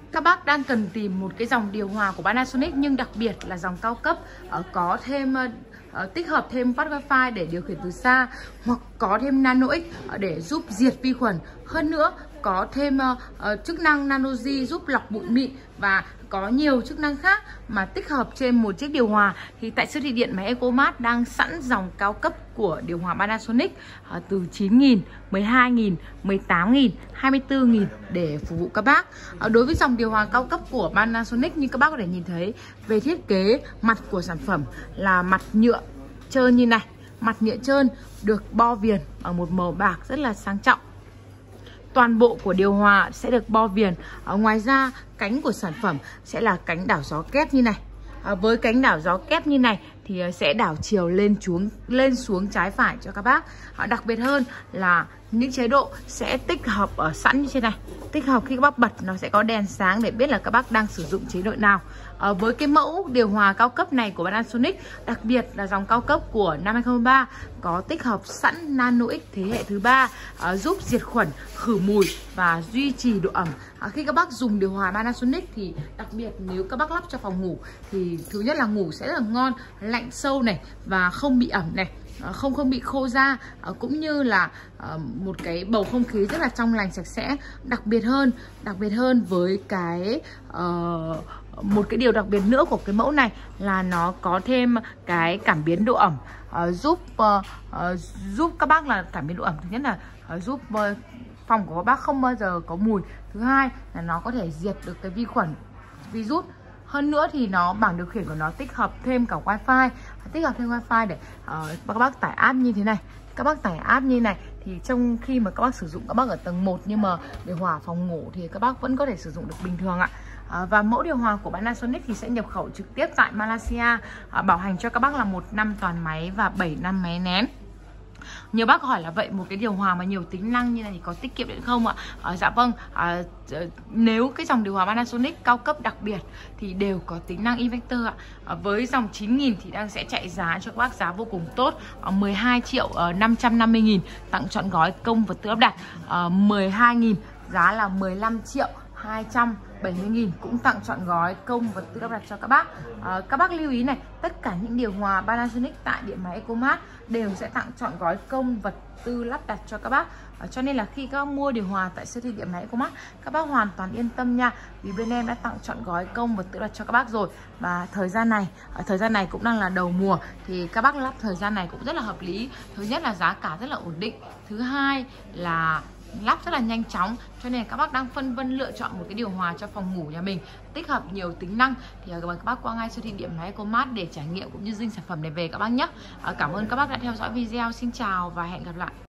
Các bác đang cần tìm một cái dòng điều hòa của Panasonic nhưng đặc biệt là dòng cao cấp, có thêm tích hợp thêm phát wifi để điều khiển từ xa, hoặc có thêm Nano X để giúp diệt vi khuẩn. Hơn nữa có thêm chức năng Nano G giúp lọc bụi mịn và có nhiều chức năng khác mà tích hợp trên một chiếc điều hòa. Thì tại siêu thị điện máy Ecomart đang sẵn dòng cao cấp của điều hòa Panasonic từ 9.000, 12.000, 18.000, 24.000 để phục vụ các bác. Đối với dòng điều hòa cao cấp của Panasonic, như các bác có thể nhìn thấy về thiết kế mặt của sản phẩm là mặt nhựa trơn như này. Mặt nhựa trơn được bo viền ở một màu bạc rất là sang trọng. Toàn bộ của điều hòa sẽ được bo viền. Ngoài ra cánh của sản phẩm sẽ là cánh đảo gió kép như này. Với cánh đảo gió kép như này thì sẽ đảo chiều lên xuống trái phải cho các bác. Đặc biệt hơn là những chế độ sẽ tích hợp ở sẵn như thế này. Tích hợp khi các bác bật nó sẽ có đèn sáng để biết là các bác đang sử dụng chế độ nào. Với cái mẫu điều hòa cao cấp này của Panasonic, đặc biệt là dòng cao cấp của năm 2023, có tích hợp sẵn Nano X thế hệ thứ 3, giúp diệt khuẩn, khử mùi và duy trì độ ẩm. Khi các bác dùng điều hòa Panasonic thì đặc biệt nếu các bác lắp cho phòng ngủ thì thứ nhất là ngủ sẽ rất là ngon, lạnh sâu này và không bị ẩm này, không bị khô da, cũng như là một cái bầu không khí rất là trong lành sạch sẽ. Đặc biệt hơn với cái một cái điều đặc biệt nữa của cái mẫu này là nó có thêm cái cảm biến độ ẩm, giúp các bác là cảm biến độ ẩm. Thứ nhất là giúp phòng của các bác không bao giờ có mùi. Thứ hai là nó có thể diệt được cái vi khuẩn, virus. Hơn nữa thì bảng điều khiển của nó tích hợp thêm cả wifi, để các bác tải app như thế này. Các bác tải app như này thì trong khi mà các bác sử dụng, các bác ở tầng 1 nhưng mà điều hòa phòng ngủ thì các bác vẫn có thể sử dụng được bình thường ạ. Và mẫu điều hòa của Panasonic thì sẽ nhập khẩu trực tiếp tại Malaysia, bảo hành cho các bác là 1 năm toàn máy và 7 năm máy nén. Nhiều bác hỏi là vậy một cái điều hòa mà nhiều tính năng như này thì có tiết kiệm điện không ạ? Dạ vâng, nếu cái dòng điều hòa Panasonic cao cấp đặc biệt thì đều có tính năng inverter ạ. Với dòng 9.000 thì đang sẽ chạy giá cho các bác giá vô cùng tốt, 12.550.000 tặng trọn gói công vật tư lắp đặt. 12.000 giá là 15.270.000 cũng tặng trọn gói công vật tư lắp đặt cho các bác. Các bác lưu ý này, tất cả những điều hòa Panasonic tại điện máy Ecomart đều sẽ tặng trọn gói công vật tư lắp đặt cho các bác. Cho nên là khi các bác mua điều hòa tại siêu thị điện máy Ecomart, các bác hoàn toàn yên tâm nha, vì bên em đã tặng trọn gói công vật tư lắp đặt cho các bác rồi. Và thời gian này cũng đang là đầu mùa thì các bác lắp thời gian này cũng rất là hợp lý. Thứ nhất là giá cả rất là ổn định, thứ hai là lắp rất là nhanh chóng, cho nên các bác đang phân vân lựa chọn một cái điều hòa cho phòng ngủ nhà mình tích hợp nhiều tính năng thì mời các bác qua ngay siêu thị điện máy Ecomart để trải nghiệm cũng như dinh sản phẩm này về các bác nhé. Cảm ơn các bác đã theo dõi video. Xin chào và hẹn gặp lại.